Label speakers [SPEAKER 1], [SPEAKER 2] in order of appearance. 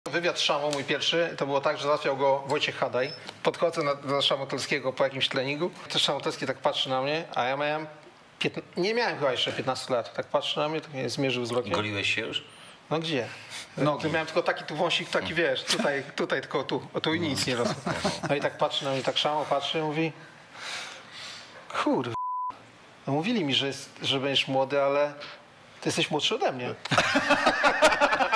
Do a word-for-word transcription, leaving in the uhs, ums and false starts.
[SPEAKER 1] Wywiad z Szamą, mój pierwszy, to było tak, że załatwiał go Wojciech Hadaj. Podchodzę na, do Szamotolskiego po jakimś treningu. To Szamotolski tak patrzy na mnie, a ja miałem... Nie miałem chyba jeszcze piętnastu lat. Tak patrzy na mnie, tak mnie zmierzył wzrokiem.
[SPEAKER 2] Goliłeś się już?
[SPEAKER 1] No gdzie? No, miałem tylko taki tu wąsik, taki wiesz, tutaj, tutaj tylko tu, o tu i nic nie rosło. No i tak patrzy na mnie, tak Szamo patrzy i mówi... Kurwa. No mówili mi, że, jest, że będziesz młody, ale ty jesteś młodszy ode mnie.